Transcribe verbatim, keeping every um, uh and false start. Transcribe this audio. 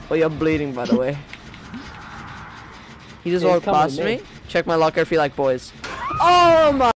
Oh, you're bleeding, by the way. He just Yeah, walked he's coming past to me. me. Check my locker if you like boys. Oh my.